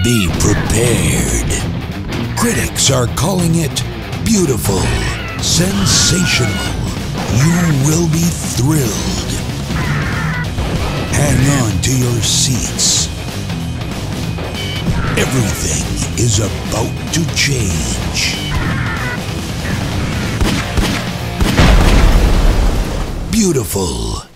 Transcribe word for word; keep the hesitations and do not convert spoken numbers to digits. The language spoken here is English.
Be prepared. Critics are calling it beautiful, sensational. You will be thrilled. Hang on to your seats. Everything is about to change. Beautiful.